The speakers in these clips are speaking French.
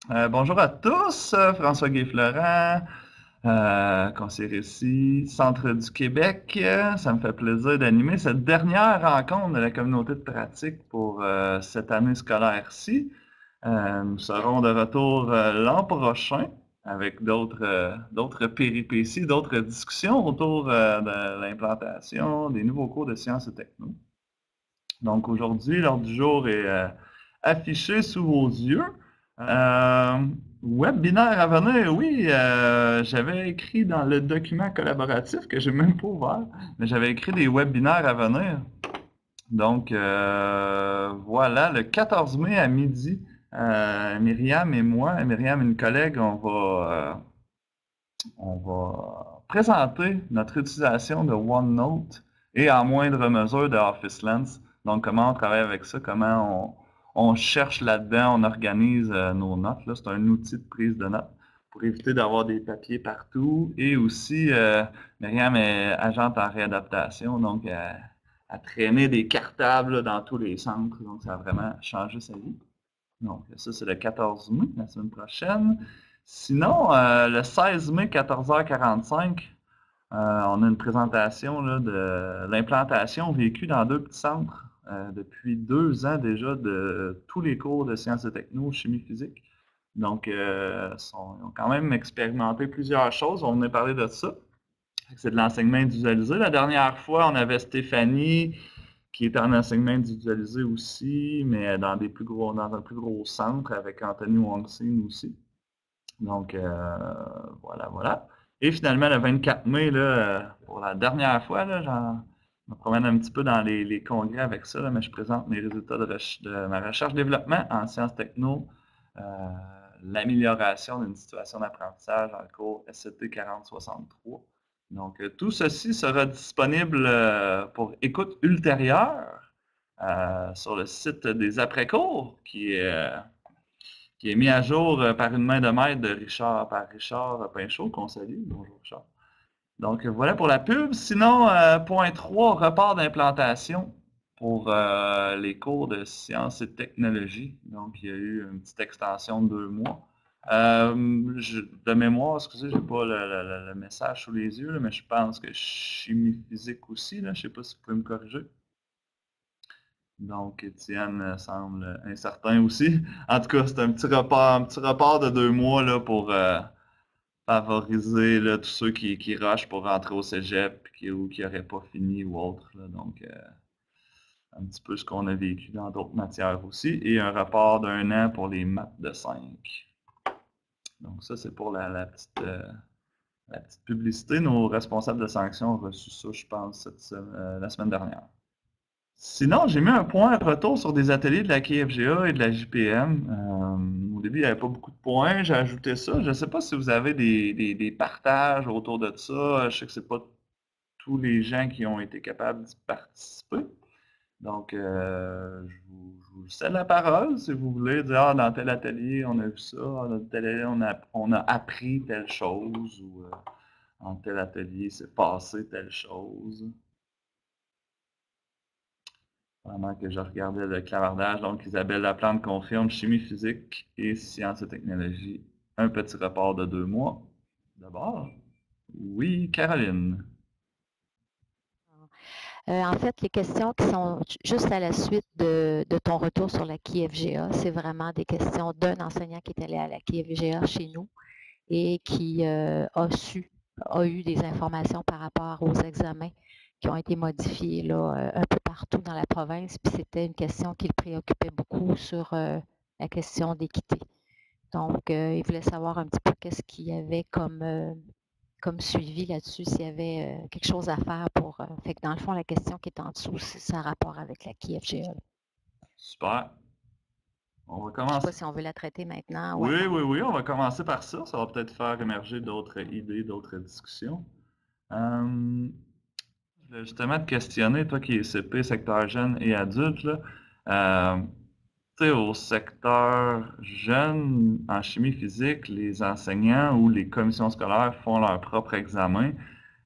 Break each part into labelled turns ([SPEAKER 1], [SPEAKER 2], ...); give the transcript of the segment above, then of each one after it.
[SPEAKER 1] Bonjour à tous, François-Guy Florent, conseiller ici, Centre du Québec. Ça me fait plaisir d'animer cette dernière rencontre de la communauté de pratique pour cette année scolaire-ci. Nous serons de retour l'an prochain avec d'autres péripéties, d'autres discussions autour de l'implantation des nouveaux cours de sciences et techno. Donc aujourd'hui, l'ordre du jour est affiché sous vos yeux. Webinaire à venir, oui, j'avais écrit dans le document collaboratif que j'ai même pas ouvert, mais j'avais écrit des webinaires à venir. Donc voilà, le 14 mai à midi, Myriam et moi, Myriam, une collègue, on va présenter notre utilisation de OneNote et en moindre mesure de Office Lens. Donc, comment on travaille avec ça, comment on cherche là-dedans, on organise nos notes. C'est un outil de prise de notes pour éviter d'avoir des papiers partout. Et aussi, Myriam est agente en réadaptation, donc elle traînait des cartables dans tous les centres. Donc, ça a vraiment changé sa vie. Donc, ça, c'est le 14 mai, la semaine prochaine. Sinon, le 16 mai, 14h45, on a une présentation là, de l'implantation vécue dans deux petits centres depuis 2 ans déjà de tous les cours de sciences et techno, chimie physique. Donc, ils ont quand même expérimenté plusieurs choses. On a parlé de ça. C'est de l'enseignement individualisé. La dernière fois, on avait Stéphanie qui était en enseignement individualisé aussi, mais dans un plus gros centre avec Anthony Wongsin aussi. Donc, voilà. Et finalement, le 24 mai, là, pour la dernière fois, là, je me promène un petit peu dans les congrès avec ça, là, mais je présente mes résultats de ma recherche-développement en sciences techno, l'amélioration d'une situation d'apprentissage dans le cours SCT 4063. Donc, tout ceci sera disponible pour écoute ultérieure sur le site des après-cours qui est mis à jour par une main de maître par Richard Pinchot, qu'on salue. Bonjour Richard. Donc voilà pour la pub. Sinon, point 3, report d'implantation pour les cours de sciences et technologies. Donc il y a eu une petite extension de 2 mois. De mémoire, excusez, je n'ai pas le message sous les yeux, là, mais je pense que chimie physique aussi, là, je ne sais pas si vous pouvez me corriger. Donc, Étienne semble incertain aussi. En tout cas, c'est un petit report de 2 mois là, pour favoriser là, tous ceux qui rushent pour rentrer au cégep ou qui n'auraient pas fini ou autre. Là. Donc, un petit peu ce qu'on a vécu dans d'autres matières aussi. Et un report d'1 an pour les maths de 5. Donc, ça, c'est pour la petite publicité. Nos responsables de sanctions ont reçu ça, je pense, la semaine dernière. Sinon, j'ai mis un point retour sur des ateliers de la KFGA et de la JPM. Au début, il n'y avait pas beaucoup de points. J'ai ajouté ça. Je ne sais pas si vous avez des partages autour de ça. Je sais que ce n'est pas tous les gens qui ont été capables d'y participer. Donc, je vous cède la parole si vous voulez dire ah, dans tel atelier, on a vu ça, dans tel atelier, on a appris telle chose, ou en tel atelier, c'est passé telle chose. Pendant que je regardais le clavardage, donc Isabelle Laplante confirme chimie physique et sciences et technologies. Un petit report de 2 mois. D'abord, oui, Caroline.
[SPEAKER 2] En fait, les questions qui sont juste à la suite de ton retour sur la KFGA, c'est vraiment des questions d'un enseignant qui est allé à la KFGA chez nous et qui a eu des informations par rapport aux examens qui ont été modifiés là, un peu partout dans la province. Puis c'était une question qui le préoccupait beaucoup sur la question d'équité. Donc, il voulait savoir un petit peu qu'est-ce qu'il y avait comme suivi là-dessus, s'il y avait quelque chose à faire pour. Fait que dans le fond, la question qui est en dessous, c'est ça rapport avec la KFGA.
[SPEAKER 1] Super. On va
[SPEAKER 2] Je ne sais
[SPEAKER 1] commencer.
[SPEAKER 2] pas si on veut la traiter maintenant ou
[SPEAKER 1] Oui,
[SPEAKER 2] attendre.
[SPEAKER 1] oui, oui, on va commencer par ça. Ça va peut-être faire émerger d'autres idées, d'autres discussions. Je voulais justement te questionner, toi qui es CP, secteur jeune et adulte, là, tu sais, au secteur jeune, en chimie physique, les enseignants ou les commissions scolaires font leur propre examen.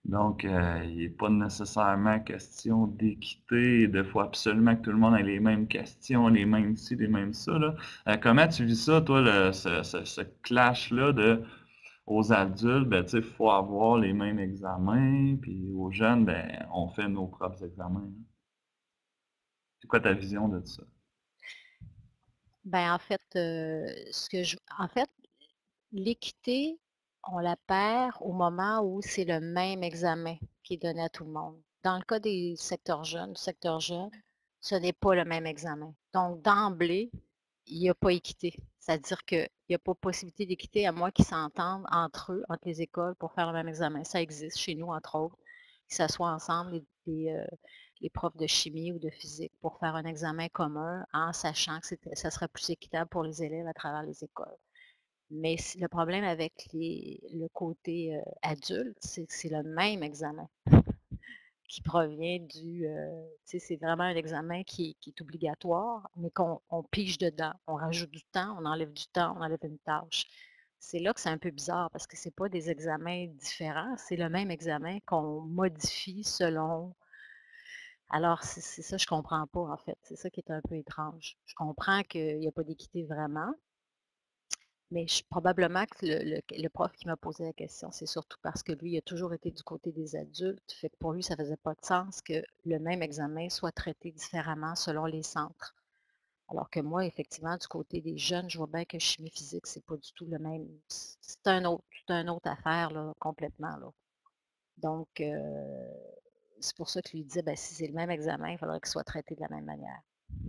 [SPEAKER 1] Donc, il n'est pas nécessairement question d'équité. Il faut absolument que tout le monde ait les mêmes questions, les mêmes ci, les mêmes ça, là. Comment tu vis ça, toi, ce clash-là de aux adultes, ben, tu sais, il faut avoir les mêmes examens, puis aux jeunes, ben, on fait nos propres examens, là. C'est quoi ta vision de ça?
[SPEAKER 2] Ben, en fait, en fait, l'équité, on la perd au moment où c'est le même examen qui est donné à tout le monde. Dans le cas des secteurs jeunes, du secteur jeune, ce n'est pas le même examen. Donc, d'emblée, il n'y a pas équité. C'est-à-dire qu'il n'y a pas possibilité d'équité à moins qu'ils s'entendent entre eux, entre les écoles, pour faire le même examen. Ça existe chez nous, entre autres. Ils s'assoient ensemble, les profs de chimie ou de physique, pour faire un examen commun en sachant que ça serait plus équitable pour les élèves à travers les écoles. Mais le problème avec le côté adulte, c'est que c'est le même examen qui provient tu sais, c'est vraiment un examen qui est obligatoire, mais qu'on pige dedans. On rajoute du temps, on enlève du temps, on enlève une tâche. C'est là que c'est un peu bizarre parce que c'est pas des examens différents, c'est le même examen qu'on modifie selon. Alors, c'est ça, je comprends pas, en fait. C'est ça qui est un peu étrange. Je comprends qu'il n'y a pas d'équité vraiment, mais probablement que le prof qui m'a posé la question, c'est surtout parce que lui, il a toujours été du côté des adultes. Fait que pour lui, ça faisait pas de sens que le même examen soit traité différemment selon les centres. Alors que moi, effectivement, du côté des jeunes, je vois bien que chimie physique, c'est pas du tout le même. C'est un autre affaire, là, complètement, là. Donc, c'est pour ça que lui disait, ben, si c'est le même examen, il faudrait qu'il soit traité de la même manière.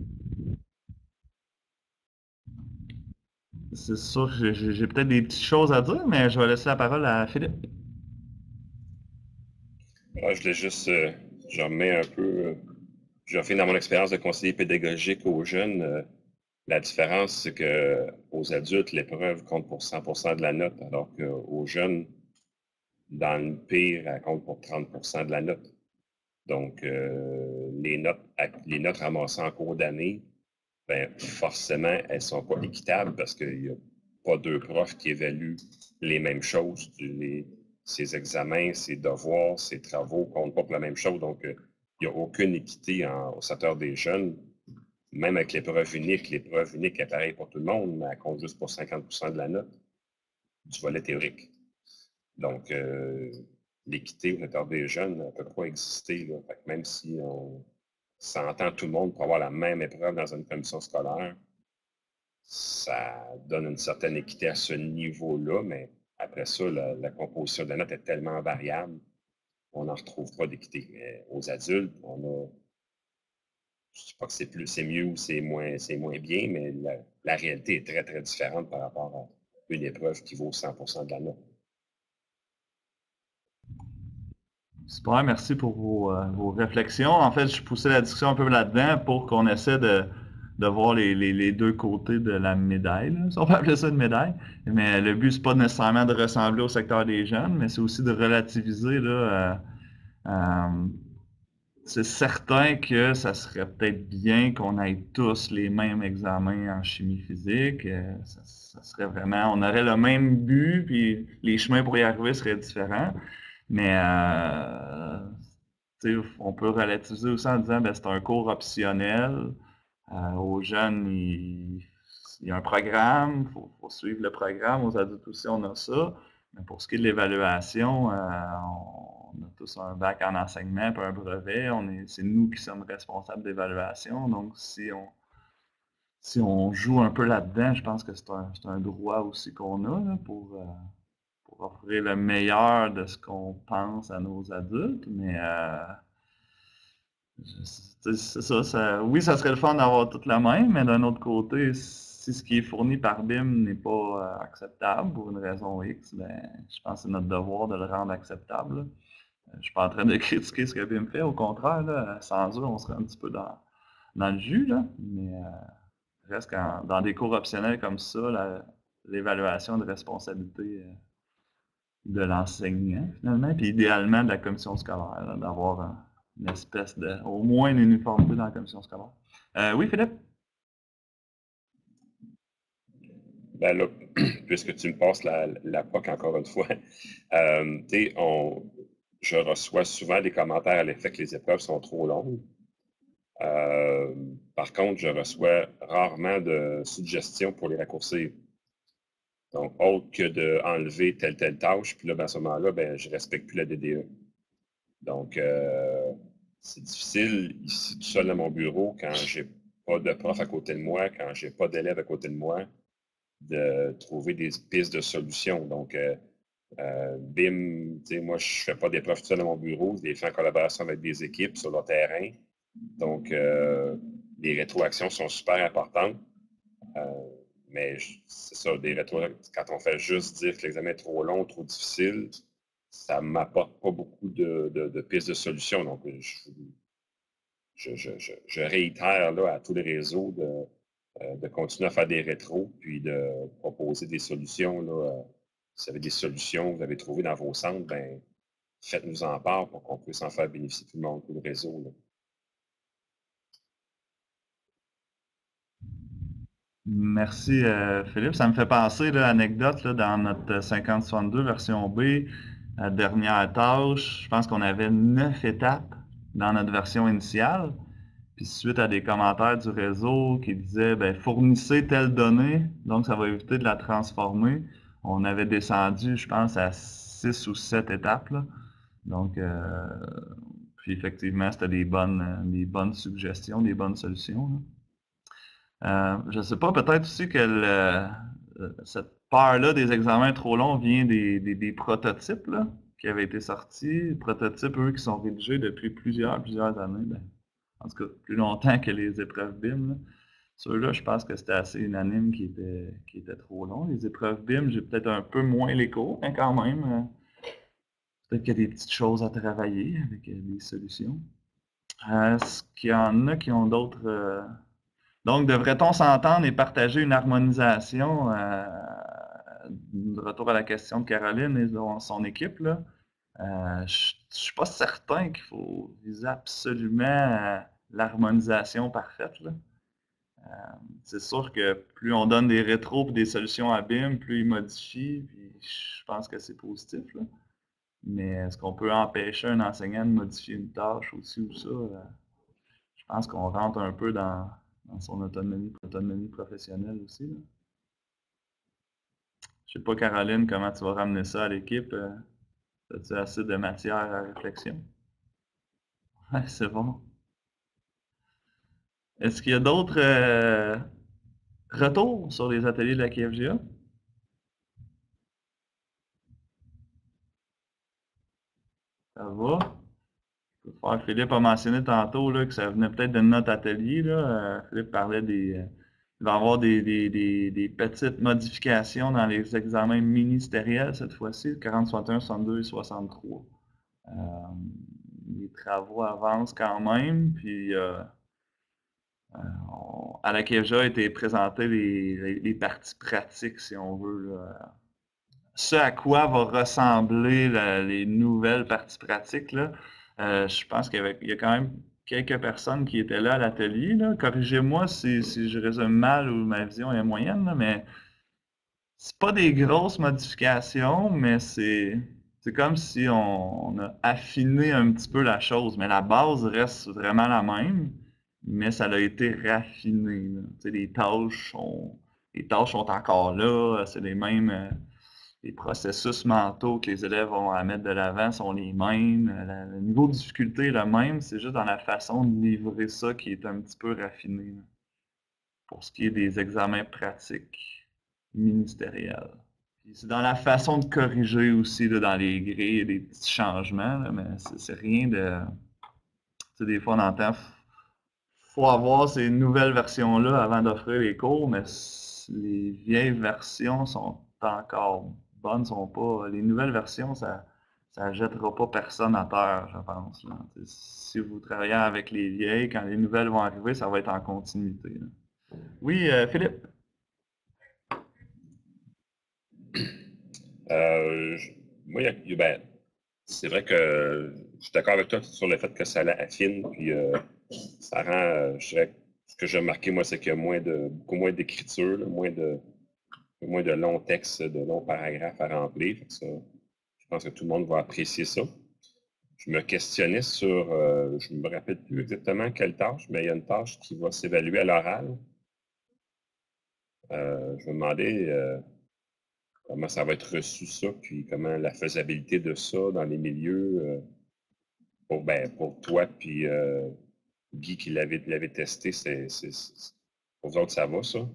[SPEAKER 1] C'est sûr que j'ai peut-être des petites choses à dire, mais je vais laisser la parole à Philippe.
[SPEAKER 3] Ah, je voulais juste, je remets un peu, je refais dans mon expérience de conseiller pédagogique aux jeunes. La différence, c'est que aux adultes, l'épreuve compte pour 100% de la note, alors qu'aux jeunes, dans le pire, elle compte pour 30% de la note. Donc, les notes ramassées en cours d'année, ben, forcément, elles ne sont pas équitables parce qu'il n'y a pas deux profs qui évaluent les mêmes choses. Ces examens, ces devoirs, ces travaux ne comptent pas pour la même chose. Donc, il n'y a aucune équité au secteur des jeunes. Même avec l'épreuve unique est pareille pour tout le monde, mais elle compte juste pour 50% de la note du volet théorique. Donc, l'équité au secteur des jeunes ne peut pas exister, là. Fait que même si on s'entend tout le monde pour avoir la même épreuve dans une commission scolaire, ça donne une certaine équité à ce niveau-là, mais après ça, la composition de la note est tellement variable, on n'en retrouve pas d'équité. Mais aux adultes, on a, je ne dis pas que c'est mieux ou c'est moins bien, mais la réalité est très, très différente par rapport à une épreuve qui vaut 100% de la note.
[SPEAKER 1] Super, merci pour vos réflexions. En fait, je poussais la discussion un peu là-dedans pour qu'on essaie de voir les deux côtés de la médaille, là, si on peut appeler ça une médaille. Mais le but, c'est pas nécessairement de ressembler au secteur des jeunes, mais c'est aussi de relativiser, là, c'est certain que ça serait peut-être bien qu'on ait tous les mêmes examens en chimie physique. Ça serait vraiment, on aurait le même but, puis les chemins pour y arriver seraient différents. Mais on peut relativiser aussi en disant ben, c'est un cours optionnel. Aux jeunes, il y a un programme, il faut suivre le programme. Aux adultes aussi, on a ça. Mais pour ce qui est de l'évaluation, on a tous un bac en enseignement et un brevet. C'est nous qui sommes responsables d'évaluation. Donc, si on joue un peu là-dedans, je pense que c'est un droit aussi qu'on a là, pour offrir le meilleur de ce qu'on pense à nos adultes. Mais c'est ça, oui, ça serait le fun d'avoir tout le même, mais d'un autre côté, si ce qui est fourni par BIM n'est pas acceptable pour une raison X, ben, je pense que c'est notre devoir de le rendre acceptable. Je ne suis pas en train de critiquer ce que BIM fait, au contraire, là, sans eux, on serait un petit peu dans le jus, là, mais reste dans des cours optionnels comme ça, l'évaluation de responsabilité de l'enseignant, finalement, puis idéalement de la commission scolaire, d'avoir une espèce au moins une uniformité dans la commission scolaire. Oui, Philippe?
[SPEAKER 3] Ben là, puisque tu me passes la POC encore une fois, je reçois souvent des commentaires à l'effet que les épreuves sont trop longues. Par contre, je reçois rarement de suggestions pour les raccourcir. Donc, autre que d'enlever telle tâche, puis là, ben, à ce moment-là, ben, je ne respecte plus la DDE. Donc, c'est difficile ici, tout seul dans mon bureau, quand j'ai pas de prof à côté de moi, quand j'ai pas d'élèves à côté de moi, de trouver des pistes de solutions. Donc, BIM, moi, je fais pas d'épreuves tout seul dans mon bureau, je les fais en collaboration avec des équipes sur le terrain. Donc, les rétroactions sont super importantes. Mais c'est ça, des rétroactions, quand on fait juste dire que l'examen est trop long, trop difficile, ça ne m'apporte pas beaucoup de pistes de solutions. Donc, je réitère là, à tous les réseaux de continuer à faire des rétros, puis de proposer des solutions. Là, si vous avez des solutions que vous avez trouvées dans vos centres, ben, faites-nous en part pour qu'on puisse en faire bénéficier tout le monde, tout le réseau. Là.
[SPEAKER 1] Merci Philippe. Ça me fait penser, l'anecdote dans notre 5062 version B, la dernière tâche, je pense qu'on avait 9 étapes dans notre version initiale. Puis suite à des commentaires du réseau qui disaient ben, fournissez telle donnée, donc ça va éviter de la transformer. On avait descendu, je pense, à 6 ou 7 étapes. Là. Donc, puis effectivement, c'était des bonnes suggestions, des bonnes solutions. Je ne sais pas, peut-être aussi que cette peur-là des examens trop longs vient des prototypes là, qui avaient été sortis. Les prototypes, eux, qui sont rédigés depuis plusieurs années. Ben, en tout cas, plus longtemps que les épreuves BIM. Ceux-là, je pense que c'était assez unanime qui étaient trop longs. Les épreuves BIM, j'ai peut-être un peu moins les cours, mais quand même, peut-être qu'il y a des petites choses à travailler avec des solutions. Est-ce qu'il y en a qui ont d'autres... Donc, devrait-on s'entendre et partager une harmonisation? De retour à la question de Caroline et de son équipe, là. Je ne suis pas certain qu'il faut viser absolument l'harmonisation parfaite. Là. C'est sûr que plus on donne des rétros et des solutions à BIM, plus ils modifient, puis je pense que c'est positif. Là. Mais est-ce qu'on peut empêcher un enseignant de modifier une tâche aussi ou ça? Je pense qu'on rentre un peu dans son autonomie professionnelle aussi. Là. Je sais pas, Caroline, comment tu vas ramener ça à l'équipe? As-tu assez de matière à réflexion? Ouais, c'est bon. Est-ce qu'il y a d'autres retours sur les ateliers de la KFGA? Ça va? Philippe a mentionné tantôt là, que ça venait peut-être de notre atelier. Là. Philippe parlait il va y avoir des petites modifications dans les examens ministériels cette fois-ci, 40, 61, 62 et 63. Les travaux avancent quand même, puis à la KFGA a été présenté les parties pratiques, si on veut. Là. Ce à quoi va ressembler les nouvelles parties pratiques, là, je pense qu'il y a quand même quelques personnes qui étaient là à l'atelier. Corrigez-moi si je résume mal ou ma vision est moyenne, là, mais c'est pas des grosses modifications, mais c'est comme si on a affiné un petit peu la chose. Mais la base reste vraiment la même, mais ça a été raffiné. Les tâches sont encore là, c'est les mêmes. Les processus mentaux que les élèves vont à mettre de l'avant sont les mêmes. Le niveau de difficulté est le même, c'est juste dans la façon de livrer ça qui est un petit peu raffiné. Là, pour ce qui est des examens pratiques ministériels. C'est dans la façon de corriger aussi, là, dans les grilles, il y a des petits changements, là, mais c'est rien de... Tu sais, des fois on entend faut avoir ces nouvelles versions-là avant d'offrir les cours, mais les vieilles versions sont encore bonnes, sont pas. Les nouvelles versions, ça ne jettera pas personne à terre, je pense. Là. Si vous travaillez avec les vieilles, quand les nouvelles vont arriver, ça va être en continuité. Là. Oui, Philippe?
[SPEAKER 3] Moi, ben, c'est vrai que je suis d'accord avec toi sur le fait que ça affine, puis ça rend, je dirais, ce que j'ai remarqué, moi, c'est qu'il y a beaucoup moins d'écriture, moins de longs textes, de longs paragraphes à remplir. Ça, je pense que tout le monde va apprécier ça. je me questionnais sur, je ne me rappelle plus exactement quelle tâche, mais il y a une tâche qui va s'évaluer à l'oral. Je me demandais comment ça va être reçu ça, puis comment la faisabilité de ça dans les milieux pour toi, puis Guy qui l'avait testé, pour vous autres, ça va, ça?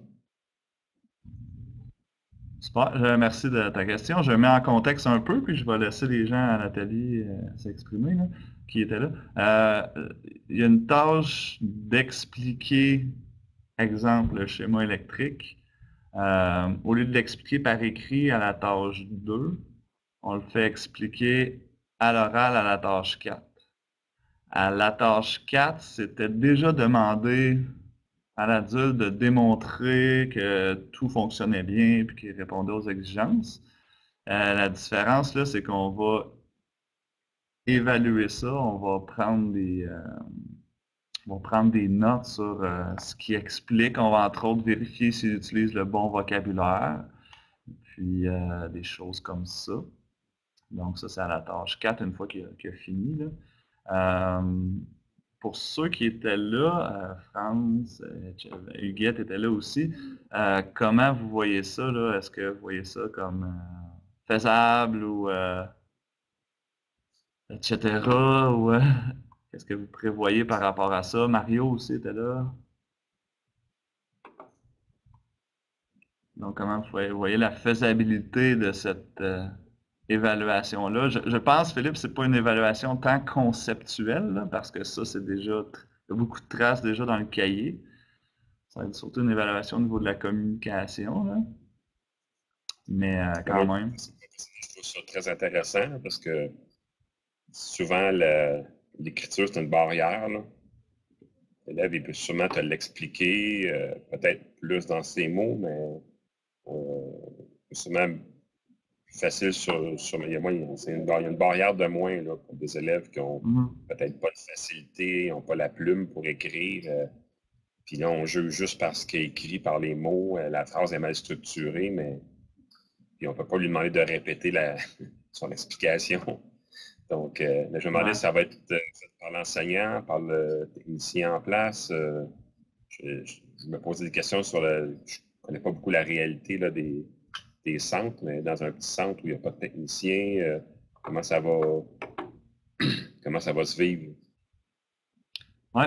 [SPEAKER 1] Super, merci de ta question. Je mets en contexte un peu, puis je vais laisser les gens à l'atelier s'exprimer, là, qui étaient là. Il y a une tâche d'expliquer, exemple, le schéma électrique. Au lieu de l'expliquer par écrit à la tâche 2, on le fait expliquer à l'oral à la tâche 4. À la tâche 4, c'était déjà demandé à l'adulte de démontrer que tout fonctionnait bien et qu'il répondait aux exigences. La différence, là, c'est qu'on va évaluer ça, on va prendre des notes sur ce qui explique. On va entre autres vérifier s'il utilise le bon vocabulaire, puis des choses comme ça. Donc ça, c'est à la tâche 4, une fois qu'il a fini, là. Pour ceux qui étaient là, France, Huguette était là aussi, comment vous voyez ça, là? Est-ce que vous voyez ça comme faisable ou etc. ou qu'est-ce que vous prévoyez par rapport à ça? Mario aussi était là. Donc, comment vous voyez la faisabilité de cette évaluation-là? Je pense, Philippe, c'est pas une évaluation tant conceptuelle, là, parce que ça, c'est déjà, il y a beaucoup de traces déjà dans le cahier. Ça va être surtout une évaluation au niveau de la communication, là. Mais quand même.
[SPEAKER 3] Je trouve ça très intéressant parce que souvent, l'écriture, c'est une barrière, là. L'élève, il peut sûrement te l'expliquer, peut-être plus dans ses mots, mais c'est même facile il y a une barrière de moins là, pour des élèves qui ont peut-être pas de facilité, n'ont pas la plume pour écrire. Puis là, on juge juste parce qu'il est écrit par les mots, la phrase est mal structurée, mais puis on ne peut pas lui demander de répéter son explication. Donc, je me demandais si ça va être fait par l'enseignant, par le technicien en place. Je me posais des questions sur je ne connais pas beaucoup la réalité là, des centres, mais dans un petit centre où il n'y a pas de technicien, comment ça va se vivre?
[SPEAKER 1] Oui,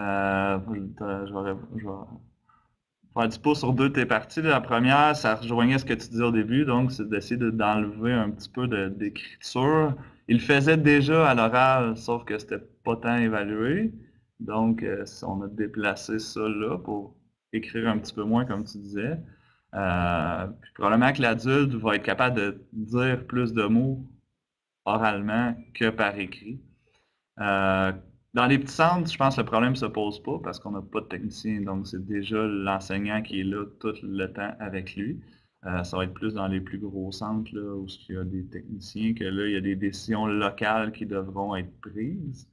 [SPEAKER 1] je vais faire du pouce sur deux de tes parties. La première, ça rejoignait ce que tu disais au début, donc c'est d'essayer d'enlever un petit peu d'écriture. Il le faisait déjà à l'oral, sauf que c'était pas tant évalué. Donc, on a déplacé ça là pour écrire un petit peu moins, comme tu disais. Puis probablement que l'adulte va être capable de dire plus de mots oralement que par écrit. Dans les petits centres, je pense que le problème ne se pose pas parce qu'on n'a pas de technicien, donc c'est déjà l'enseignant qui est là tout le temps avec lui. Ça va être plus dans les plus gros centres là, où il y a des techniciens, que là, il y a des décisions locales qui devront être prises.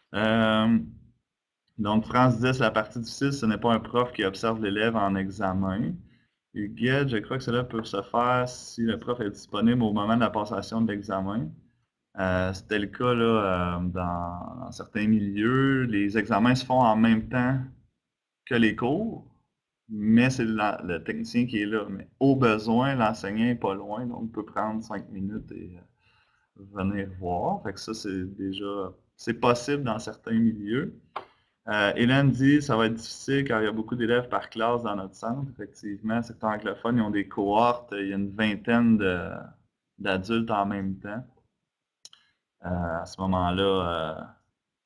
[SPEAKER 1] Donc, France disait, la partie difficile, ce n'est pas un prof qui observe l'élève en examen. Huguette, je crois que cela peut se faire si le prof est disponible au moment de la passation de l'examen. C'était le cas là, dans certains milieux. Les examens se font en même temps que les cours, mais c'est le technicien qui est là. Mais au besoin, l'enseignant n'est pas loin, donc il peut prendre 5 minutes et venir voir. Fait que ça, c'est possible dans certains milieux. Hélène dit ça va être difficile car il y a beaucoup d'élèves par classe dans notre centre. Effectivement, secteur anglophone, ils ont des cohortes, il y a une vingtaine d'adultes en même temps. À ce moment-là,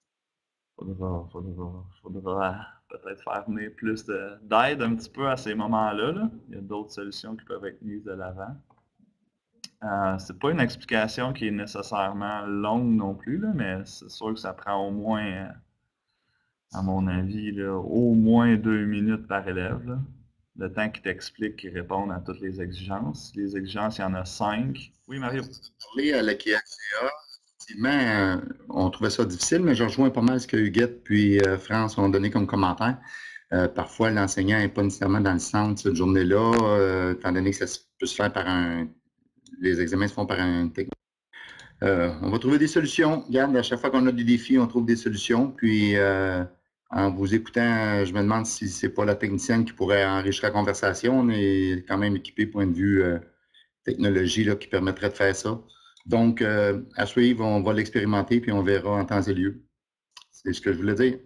[SPEAKER 1] faudra peut-être faire venir plus d'aide un petit peu à ces moments-là. Là. Il y a d'autres solutions qui peuvent être mises de l'avant. C'est pas une explication qui est nécessairement longue non plus, là, mais c'est sûr que ça prend au moins, à mon avis, là, au moins 2 minutes par élève. Là. Le temps qu'il t'explique, qu'il réponde à toutes les exigences. Les exigences, il y en a 5. Oui, Mario?
[SPEAKER 4] Parler à la KFCA, effectivement, on trouvait ça difficile, mais je rejoins pas mal ce que Huguette puis France ont donné comme commentaire. Parfois, l'enseignant n'est pas nécessairement dans le centre cette journée-là, étant donné que ça peut se faire par les examens se font par un technicien. On va trouver des solutions. Regarde, à chaque fois qu'on a des défis, on trouve des solutions. Puis, en vous écoutant, je me demande si c'est pas la technicienne qui pourrait enrichir la conversation. On est quand même équipé point de vue technologie là, qui permettrait de faire ça. Donc, à suivre, on va l'expérimenter puis on verra en temps et lieu. C'est ce que je voulais dire.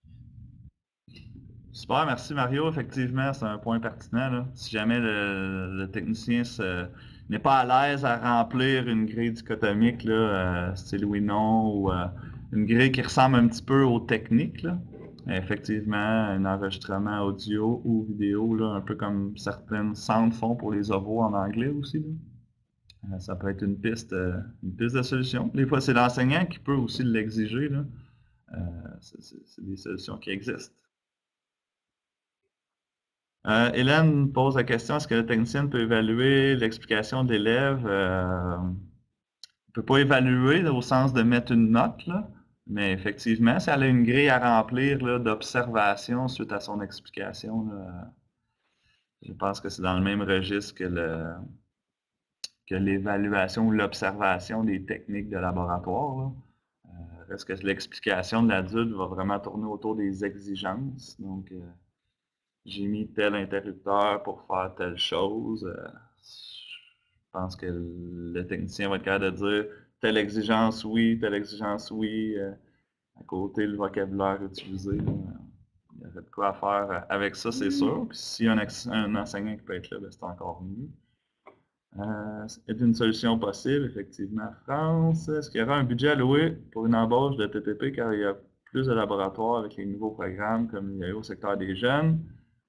[SPEAKER 1] Super, merci Mario. Effectivement, c'est un point pertinent, là. Si jamais le technicien n'est pas à l'aise à remplir une grille dichotomique, là, style oui-non, ou une grille qui ressemble un petit peu aux techniques, là. Effectivement, un enregistrement audio ou vidéo, là, un peu comme certaines centres font pour les ovos en anglais aussi, là. Ça peut être une piste de solution. Des fois, c'est l'enseignant qui peut aussi l'exiger, là. C'est des solutions qui existent. Hélène pose la question, est-ce que le technicien peut évaluer l'explication de l'élève? Il ne peut pas évaluer là, au sens de mettre une note, là, mais effectivement, si elle a une grille à remplir d'observation suite à son explication, là, je pense que c'est dans le même registre que l'évaluation ou l'observation des techniques de laboratoire. Est-ce que l'explication de l'adulte va vraiment tourner autour des exigences? Donc, j'ai mis tel interrupteur pour faire telle chose. Je pense que le technicien va être capable de dire telle exigence oui, telle exigence oui. À côté, le vocabulaire utilisé, là, il y aurait de quoi faire avec ça, c'est sûr. Puis s'il y a un enseignant qui peut être là, c'est encore mieux. Est une solution possible, effectivement, France. Est-ce qu'il y aura un budget alloué pour une embauche de TTP car il y a plus de laboratoires avec les nouveaux programmes comme il y a eu au secteur des jeunes?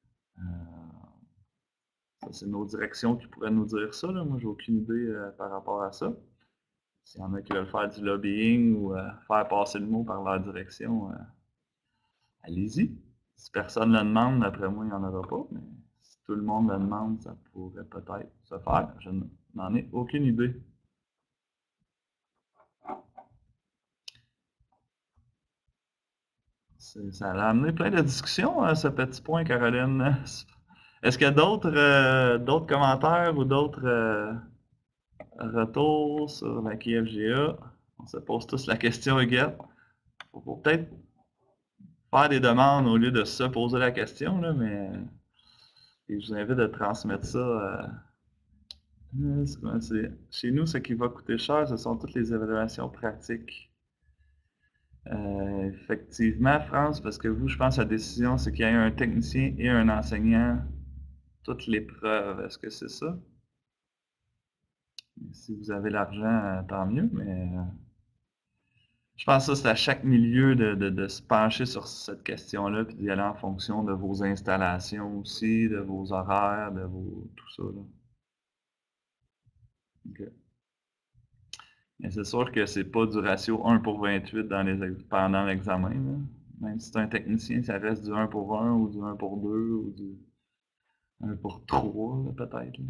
[SPEAKER 1] Ça, c'est nos directions qui pourraient nous dire ça. Là. Moi, j'ai aucune idée par rapport à ça. S'il y en a qui veulent faire du lobbying ou faire passer le mot par leur direction, allez-y. Si personne ne le demande, d'après moi, il n'y en aura pas. Mais si tout le monde le demande, ça pourrait peut-être se faire. Je n'en ai aucune idée. Ça a amené plein de discussions, ce petit point, Caroline. Est-ce qu'il y a d'autres commentaires ou d'autres retours sur la QFGA? On se pose tous la question, Huguette. Il faut peut-être faire des demandes au lieu de se poser la question, là, mais et je vous invite à transmettre ça. Chez nous, ce qui va coûter cher, ce sont toutes les évaluations pratiques. Effectivement, France, parce que vous, je pense que la décision, c'est qu'il y ait un technicien et un enseignant, toutes les preuves. Est-ce que c'est ça? Si vous avez l'argent, tant mieux, mais je pense que ça, c'est à chaque milieu de se pencher sur cette question-là, puis d'y aller en fonction de vos installations aussi, de vos horaires, de tout ça. Là. Okay. Mais c'est sûr que c'est pas du ratio 1 pour 28 pendant l'examen. Même si c'est un technicien, ça reste du 1 pour 1 ou du 1 pour 2 ou du 1 pour 3 peut-être.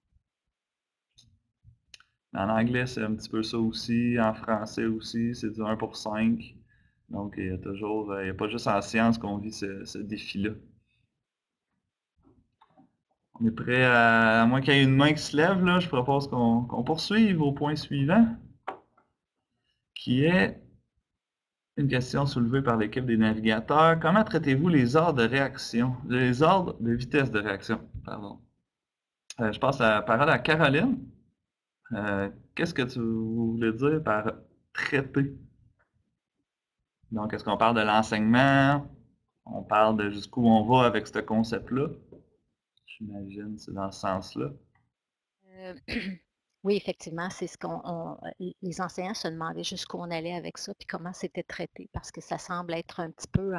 [SPEAKER 1] En anglais, c'est un petit peu ça aussi. En français aussi, c'est du 1 pour 5. Donc, il y a toujours, il n'y a pas juste en sciences qu'on vit ce défi-là. On est prêt à moins qu'il y ait une main qui se lève, là, je propose qu'on poursuive au point suivant, qui est une question soulevée par l'équipe des navigateurs. Comment traitez-vous les ordres de réaction, les ordres de vitesse de réaction? Pardon. Je passe la parole à Caroline. Qu'est-ce que tu voulais dire par traiter? Donc, est-ce qu'on parle de l'enseignement? On parle de jusqu'où on va avec ce concept-là? J'imagine c'est dans ce sens-là.
[SPEAKER 2] Oui, effectivement, c'est ce les enseignants se demandaient jusqu'où on allait avec ça, puis comment c'était traité, parce que ça semble être un petit peu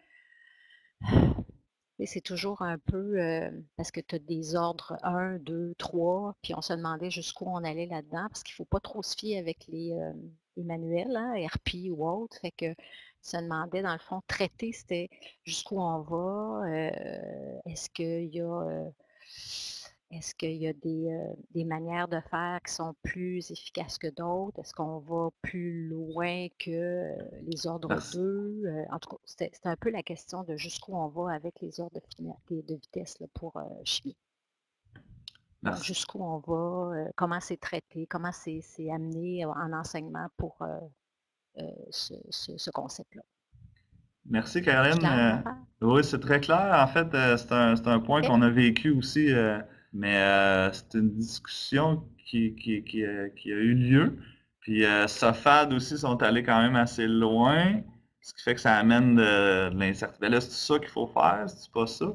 [SPEAKER 2] Et c'est toujours un peu, parce que tu as des ordres 1, 2, 3, puis on se demandait jusqu'où on allait là-dedans, parce qu'il ne faut pas trop se fier avec les manuels, hein, RP ou autre. Fait que se demandait, dans le fond, traiter, c'était jusqu'où on va, est-ce qu'il y a... Est-ce qu'il y a des manières de faire qui sont plus efficaces que d'autres? Est-ce qu'on va plus loin que les ordres 2? En tout cas, c'était un peu la question de jusqu'où on va avec les ordres de vitesse là, pour chimie.
[SPEAKER 1] Merci.
[SPEAKER 2] Jusqu'où on va, comment c'est traité, comment c'est amené en enseignement pour ce concept-là.
[SPEAKER 1] Merci,
[SPEAKER 2] C'est
[SPEAKER 1] Caroline.
[SPEAKER 2] clair, l'affaire?
[SPEAKER 1] Oui, c'est très clair. En fait, c'est un point
[SPEAKER 2] OK.
[SPEAKER 1] qu'on a vécu aussi, mais c'est une discussion qui a eu lieu. Puis SOFAD aussi sont allés quand même assez loin, ce qui fait que ça amène de l'incertitude. Ben là, c'est ça qu'il faut faire, c'est pas ça.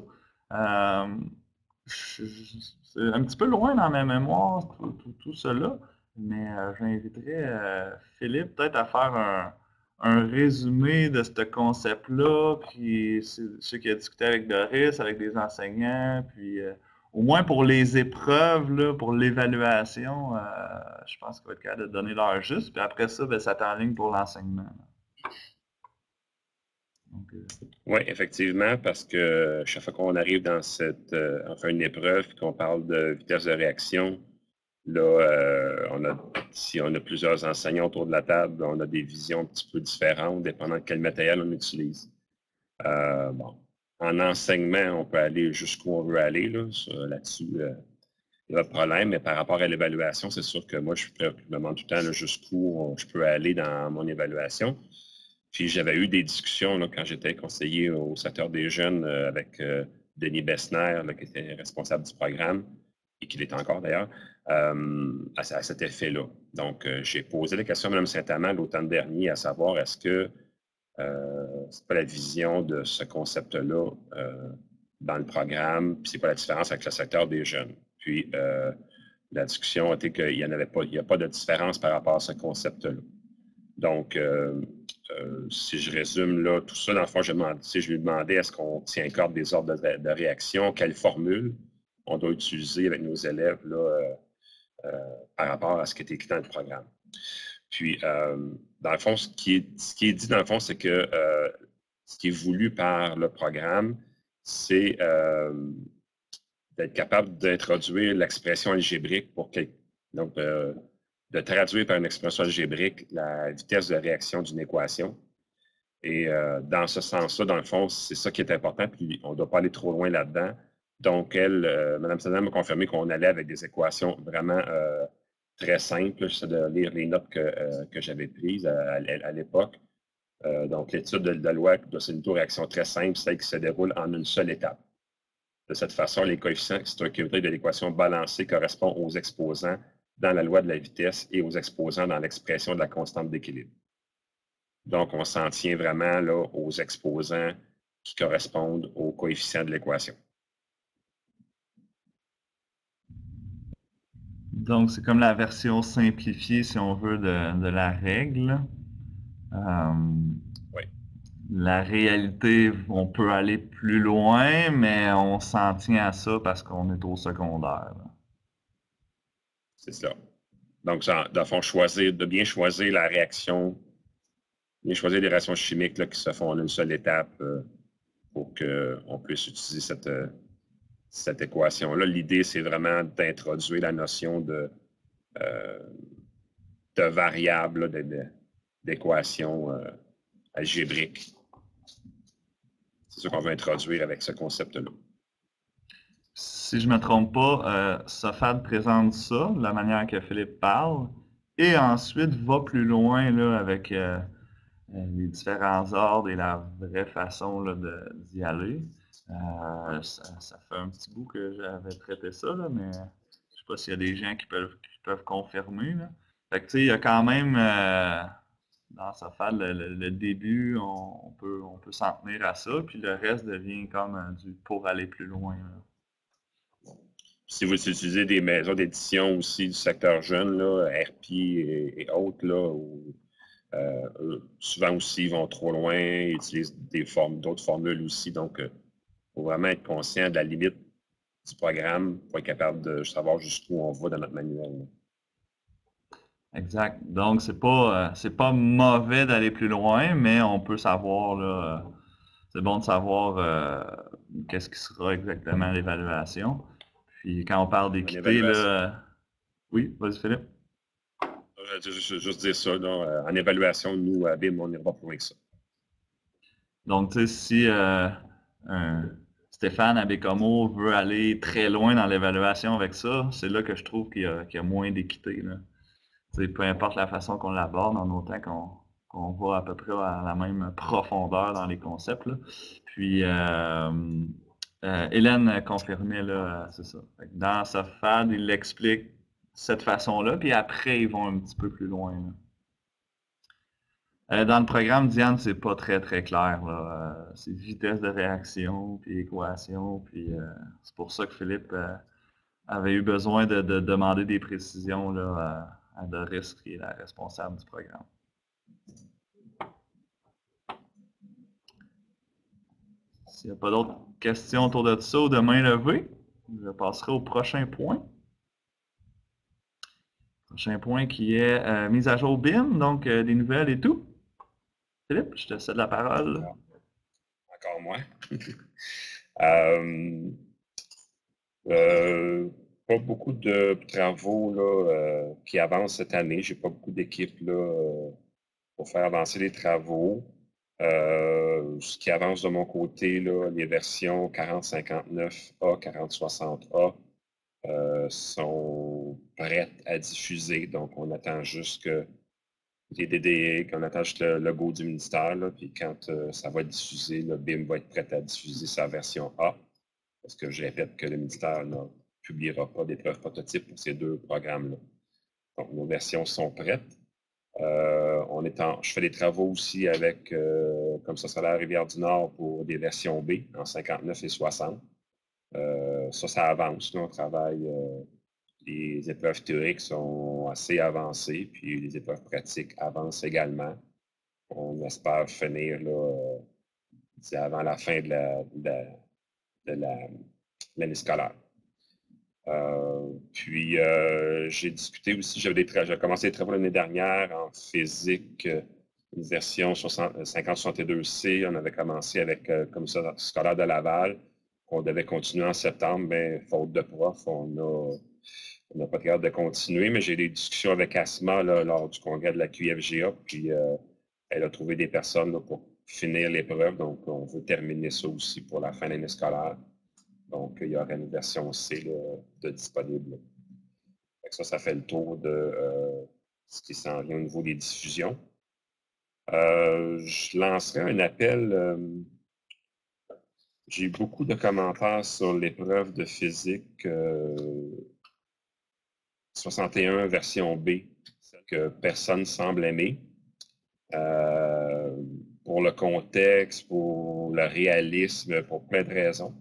[SPEAKER 1] C'est un petit peu loin dans ma mémoire, tout cela, mais j'inviterais Philippe peut-être à faire un résumé de ce concept-là, puis ceux qui a discuté avec Doris, avec des enseignants, puis au moins pour les épreuves, là, pour l'évaluation, je pense qu'il va être capable de donner l'heure juste, puis après ça, ben, ça t'enligne pour l'enseignement.
[SPEAKER 3] Oui, effectivement, parce que chaque fois qu'on arrive dans on fait une épreuve et qu'on parle de vitesse de réaction, là, si on a plusieurs enseignants autour de la table, on a des visions un petit peu différentes, dépendant de quel matériel on utilise. Bon, en enseignement, on peut aller jusqu'où on veut aller, là-dessus, il n'y a pas de problème, mais par rapport à l'évaluation, c'est sûr que moi, je me demande tout le temps jusqu'où je peux aller dans mon évaluation. Puis j'avais eu des discussions là, quand j'étais conseiller au secteur des jeunes avec Denis Bessner, là, qui était responsable du programme, et qui l'est encore d'ailleurs, à cet effet-là. Donc, j'ai posé la question à Mme Saint-Amand l'automne dernier, à savoir est-ce que c'est pas la vision de ce concept-là dans le programme, puis c'est quoi la différence avec le secteur des jeunes. Puis la discussion a été qu'il n'y a pas de différence par rapport à ce concept-là. Donc, si je résume là, tout ça, dans le fond, je lui demandais est-ce qu'on tient compte des ordres de réaction, quelle formule on doit utiliser avec nos élèves là, par rapport à ce qui est écrit dans le programme. Puis, dans le fond, ce qui est dit, dans le fond, c'est que ce qui est voulu par le programme, c'est d'être capable d'introduire l'expression algébrique donc, de traduire par une expression algébrique la vitesse de réaction d'une équation. Et dans ce sens-là, dans le fond, c'est ça qui est important, puis on ne doit pas aller trop loin là-dedans. Donc, Mme Sanan m'a confirmé qu'on allait avec des équations vraiment très simples. J'essaie de lire les notes que j'avais prises à l'époque. Donc, l'étude de la loi de synuto-réaction très simple, celle qui se déroule en une seule étape. De cette façon, les coefficients stoichiométriques de l'équation balancée correspondent aux exposants dans la loi de la vitesse et aux exposants dans l'expression de la constante d'équilibre. Donc, on s'en tient vraiment là, aux exposants qui correspondent aux coefficients de l'équation.
[SPEAKER 1] Donc, c'est comme la version simplifiée, si on veut, de la règle.
[SPEAKER 3] Oui.
[SPEAKER 1] La réalité, on peut aller plus loin, mais on s'en tient à ça parce qu'on est au secondaire.
[SPEAKER 3] C'est ça. Donc, dans le fond, de bien choisir la réaction, bien choisir les réactions chimiques là, qui se font en une seule étape pour qu'on puisse utiliser cette équation-là. L'idée, c'est vraiment d'introduire la notion de variable, d'équation algébrique. C'est ce qu'on veut introduire avec ce concept-là.
[SPEAKER 1] Si je ne me trompe pas, SOFAD présente ça, de la manière que Philippe parle, et ensuite va plus loin là, avec les différents ordres et la vraie façon d'y aller. Ça fait un petit bout que j'avais traité ça, là, mais je ne sais pas s'il y a des gens qui peuvent confirmer. Là. Fait que, tu sais, il y a quand même, dans SOFAD, le début, on peut s'en tenir à ça, puis le reste devient comme du pour aller plus loin. Là.
[SPEAKER 3] Si vous utilisez des maisons d'édition aussi du secteur jeune, là, RP et autres, là, souvent aussi, ils vont trop loin, ils utilisent d'autres formules aussi. Donc, il faut vraiment être conscient de la limite du programme pour être capable de savoir jusqu'où on va dans notre manuel. Là.
[SPEAKER 1] Exact. Donc, c'est pas mauvais d'aller plus loin, mais on peut savoir, là, c'est bon de savoir qu'est-ce qui sera exactement l'évaluation. Puis quand on parle d'équité, là... Oui, vas-y Philippe.
[SPEAKER 3] Juste dire ça, là, en évaluation, nous, à BIM, on n'ira pas plus loin que ça.
[SPEAKER 1] Donc, tu sais, si Stéphane Abécomo veut aller très loin dans l'évaluation avec ça, c'est là que je trouve qu'il y a moins d'équité. Peu importe la façon qu'on l'aborde, en autant qu'on va à peu près à la même profondeur dans les concepts. Là. Puis, Hélène confirmait, là, c'est ça. Dans sa FAD, il l'explique de cette façon-là, puis après, ils vont un petit peu plus loin. Dans le programme, Diane, c'est pas très très clair. C'est vitesse de réaction, puis équation, puis c'est pour ça que Philippe avait eu besoin de demander des précisions là, à Doris, qui est la responsable du programme. S'il n'y a pas d'autres questions autour de ça ou de main levée, je passerai au prochain point. Prochain point qui est mise à jour BIM, donc des nouvelles et tout. Philippe, je te cède la parole.
[SPEAKER 3] Encore moins. Pas beaucoup de travaux là, qui avancent cette année. J'ai pas beaucoup d'équipes pour faire avancer les travaux. Ce qui avance de mon côté, là, les versions 4059A, 4060A sont prêtes à diffuser. Donc, on attend juste que les DDE, qu'on attend juste le logo du ministère. Là, puis quand ça va être diffusé, le BIM va être prêt à diffuser sa version A. Parce que je répète que le ministère ne publiera pas d'épreuves prototypes pour ces deux programmes-là. Donc, nos versions sont prêtes. Je fais des travaux aussi avec, comme ça sera la Rivière-du-Nord pour des versions B en 59 et 60. Ça avance. Là, on travaille. Les épreuves théoriques sont assez avancées, puis les épreuves pratiques avancent également. On espère finir là, avant la fin de l'année scolaire. Puis, j'ai discuté aussi, j'ai commencé les travaux l'année dernière en physique, une version 5062C. On avait commencé avec le commissaire scolaire de Laval. On devait continuer en septembre, mais faute de prof, on n'a pas de garde de continuer. Mais j'ai eu des discussions avec Asma là, lors du congrès de la QFGA, puis elle a trouvé des personnes là, pour finir l'épreuve. Donc, on veut terminer ça aussi pour la fin de l'année scolaire. Donc, il y aura une version C là, de disponible. Ça fait le tour de ce qui s'en vient au niveau des diffusions. Je lancerai un appel. J'ai eu beaucoup de commentaires sur l'épreuve de physique 61 version B, que personne semble aimer. Pour le contexte, pour le réalisme, pour plein de raisons.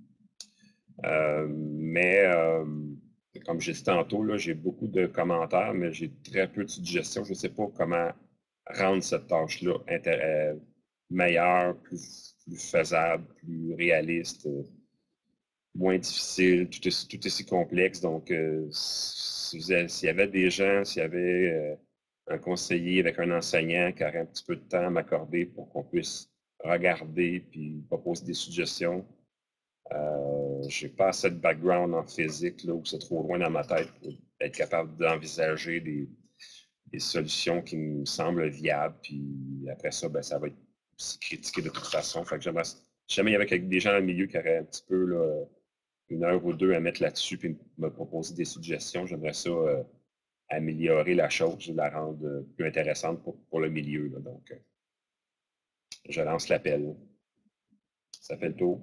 [SPEAKER 3] Comme j'ai dit tantôt, j'ai beaucoup de commentaires, mais j'ai très peu de suggestions. Je ne sais pas comment rendre cette tâche-là meilleure, plus faisable, plus réaliste, moins difficile, tout est si complexe. Donc, s'il y avait des gens, s'il y avait un conseiller avec un enseignant qui aurait un petit peu de temps à m'accorder pour qu'on puisse regarder puis proposer des suggestions, je n'ai pas assez de background en physique là, où c'est trop loin dans ma tête pour être capable d'envisager des solutions qui me semblent viables. Puis après ça, ben, ça va être aussi critiqué de toute façon. Fait que jamais il y avait des gens dans le milieu qui auraient un petit peu là, une heure ou deux à mettre là-dessus et me proposer des suggestions. J'aimerais ça améliorer la chose, la rendre plus intéressante pour le milieu. Là. Donc, je lance l'appel. Ça fait le tour.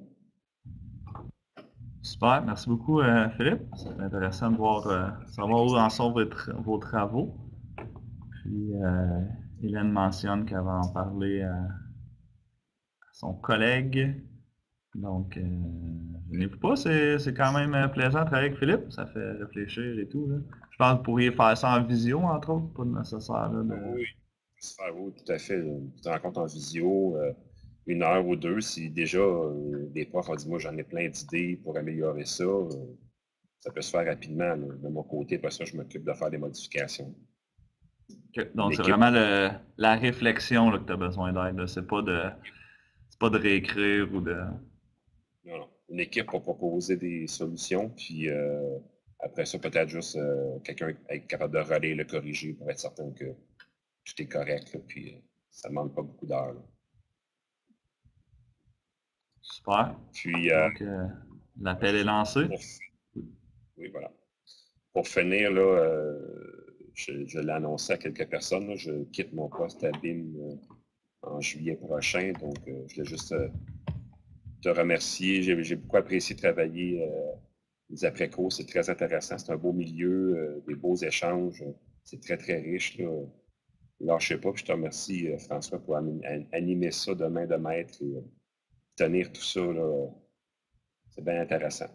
[SPEAKER 1] Super, merci beaucoup Philippe. C'est intéressant de voir savoir où en sont vos travaux. Puis Hélène mentionne qu'elle va en parler à son collègue. Donc, gênez-vous pas, c'est quand même plaisant de travailler avec Philippe. Ça fait réfléchir et tout. Là. Je pense que vous pourriez faire ça en visio, entre autres, pas nécessaire. Là,
[SPEAKER 3] Oui, tout à fait. Une rencontre en visio. Une heure ou deux, si déjà des profs ont dit moi j'en ai plein d'idées pour améliorer ça, ça peut se faire rapidement. Là. De mon côté, après ça, je m'occupe de faire des modifications.
[SPEAKER 1] Okay. Donc c'est vraiment la réflexion là, que tu as besoin d'aide. C'est pas de réécrire ou de.
[SPEAKER 3] Non. Une équipe pour proposer des solutions, puis après ça, peut-être juste quelqu'un être capable de relayer, le corriger pour être certain que tout est correct. Là, puis ça ne demande pas beaucoup d'heures.
[SPEAKER 1] Super.
[SPEAKER 3] Puis,
[SPEAKER 1] Donc, l'appel est lancé.
[SPEAKER 3] Oui, voilà. Pour finir, là, je l'ai annoncé à quelques personnes, là, je quitte mon poste à BIM en juillet prochain. Donc, je voulais juste te remercier. J'ai beaucoup apprécié travailler les après-cours. C'est très intéressant. C'est un beau milieu, des beaux échanges. C'est très, très riche. Là. Lâchez pas. Puis je te remercie, François, pour animer ça de main de maître et tenir tout ça. C'est bien intéressant.